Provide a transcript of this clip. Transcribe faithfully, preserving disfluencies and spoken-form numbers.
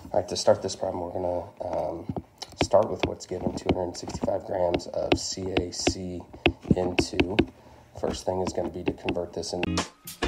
All right, to start this problem, we're going to um, start with what's given, two hundred sixty-five grams of C A C N two. First thing is going to be to convert this into